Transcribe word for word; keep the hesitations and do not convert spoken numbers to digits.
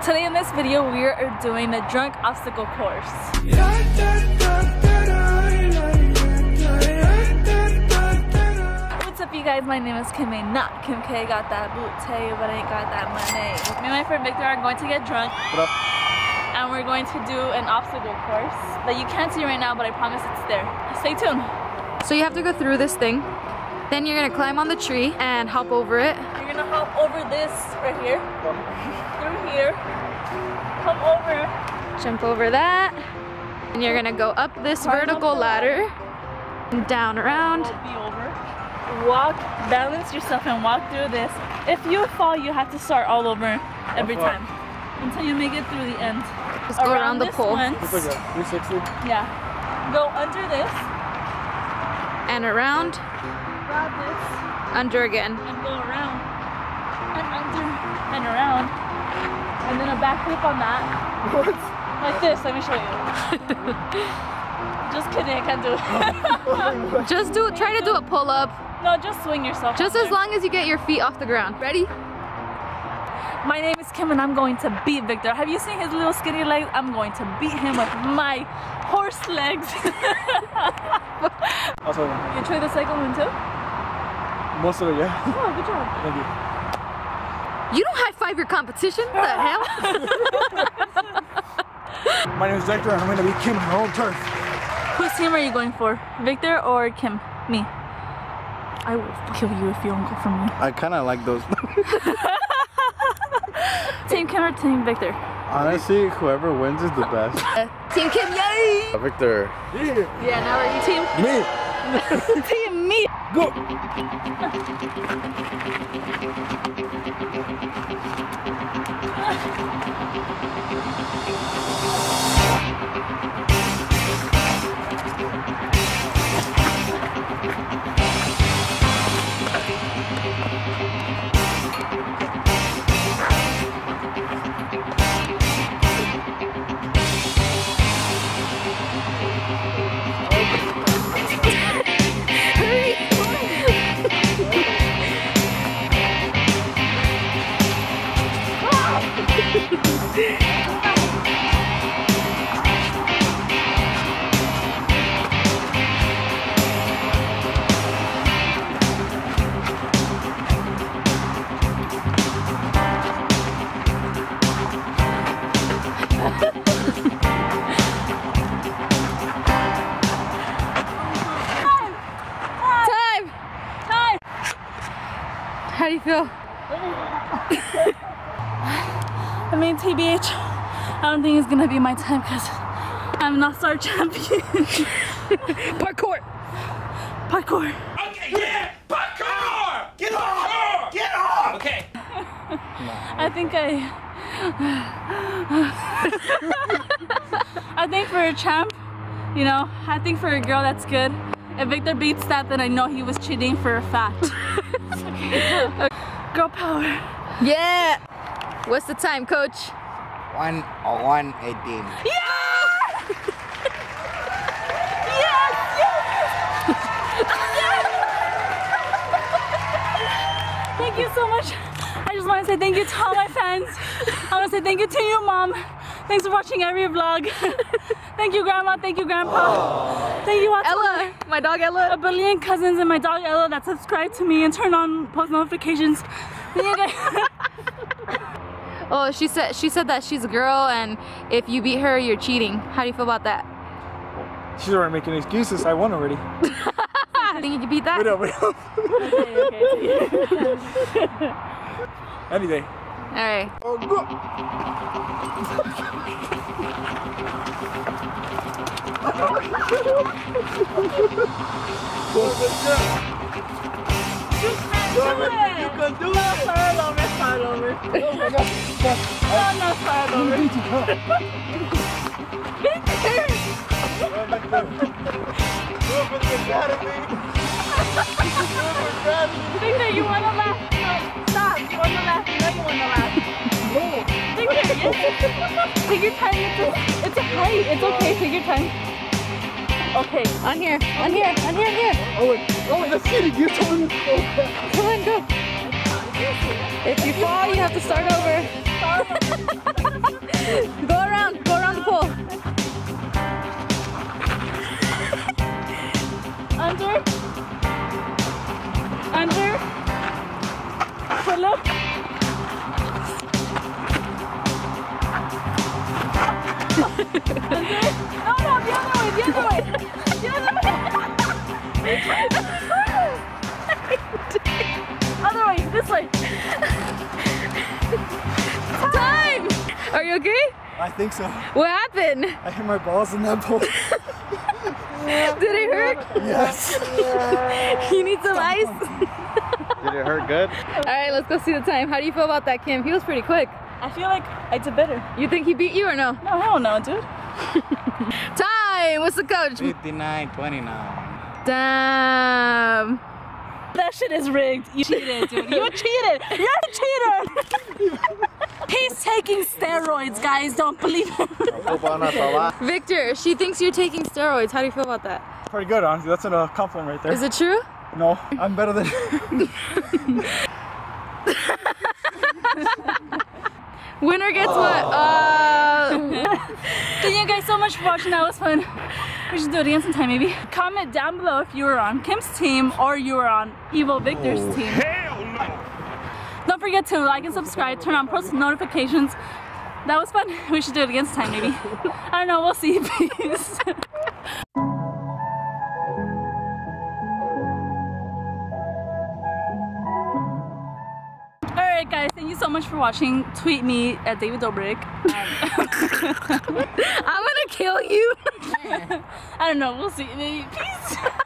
today in this video we are doing a drunk obstacle course. What's up you guys, my name is Kim A, not Kim K. Got that booty but ain't got that money. Me and my friend Victor are going to get drunk. What up? And we're going to do an obstacle course that you can't see right now, but I promise it's there. Stay tuned. So you have to go through this thing, then you're gonna climb on the tree and hop over it. You're gonna hop over this right here, through here, come over, Jump over that, and you're gonna go up this Climb vertical up the ladder, and down around. be over, walk, balance yourself and walk through this. If you fall, you have to start all over every time until you make it through the end. Just go around the this pole. once. It's like a three sixty. Yeah. Go under this, And around, grab this, under again. and go around, and under, and around, and then a backflip on that. What? Like this, let me show you. Just kidding, I can't do it. Just do, try to do a pull up. No, just swing yourself. Just out as there. long as you get your feet off the ground. Ready? My name is Kim and I'm going to beat Victor. Have you seen his little skinny legs? I'm going to beat him with my horse legs. I'll tell you. You try the second one too? Most of it, yeah. Oh, good job. Thank you. You don't high five your competition. What the hell? My name is Victor and I'm gonna be Kim on her own turf. Whose team are you going for? Victor or Kim? Me. I will kill you if you don't go for me. I kinda like those. Team Kim or Team Victor? Honestly, whoever wins is the best. Uh, Team Kim, yay! Victor. Yeah. Yeah, now are you team? Me. Team me! Go! How do you feel? I mean, T B H, I don't think it's gonna be my time because I'm not star champion. Parkour! Parkour. Okay, yeah! Parkour! Get off! Get off! Okay. I think I... I think for a champ, you know, I think for a girl that's good. If Victor beats that, then I know he was cheating for a fact. Okay. Girl power. Yeah! What's the time, coach? One oh one eighteen. Yeah! Yes! Yes! Yes! Thank you so much. I just want to say thank you to all my fans. I want to say thank you to you, Mom. Thanks for watching every vlog. Thank you, Grandma. Thank you, Grandpa. Aww. Thank you, Ella, my dog Ella. A billion cousins and my dog Ella that subscribe to me and turn on post notifications. Oh, she said she said that she's a girl and if you beat her, you're cheating. How do you feel about that? She's already making excuses. I won already. I think you can beat that. Wait up, wait up. Okay, okay. Any day. All right. Oh, go. You can do it! No, start over, start over. Oh my God. No, no, start over. Victor! Victor, you wanna laugh? No, stop. You wanna laugh? You know you wanna laugh. Victor, yes. Take your time. It's a, it's a height. It's okay. Take your time. Okay. On here, on here, on here, on here. Oh wait, oh wait, let's see it. You told me to go back. Come on, go. If you fall, you have to start over. Go around, go around the pole. Under. Under. Pull up. Under. No, no, the other way, the other way. The other way. Other way, this way. Time! Are you okay? I think so. What happened? I hit my balls in that pole. Did it hurt? Yes. You need some ice? Did it hurt good? Alright, let's go see the time. How do you feel about that, Kim? He was pretty quick. I feel like I did better. You think he beat you or no? No, hell no, dude. Time! What's the coach? fifty-nine twenty-nine. Damn. That shit is rigged. You cheated, dude. You cheated. You're a cheater. He's taking steroids, guys. Don't believe him. Victor, she thinks you're taking steroids. How do you feel about that? Pretty good, honestly. That's a compliment right there. Is it true? No, I'm better than. Winner gets what? Uh... Thank you guys so much for watching. That was fun. We should do it again sometime, maybe. Comment down below if you were on Kim's team or you were on Evil Victor's Oh. team. Hell no! Don't forget to like and subscribe, turn on post notifications. That was fun. We should do it again sometime, maybe. I don't know. We'll see. Peace. Alright guys, thank you so much for watching. Tweet me at David Dobrik. I'm gonna kill you. I don't know, we'll see. Peace.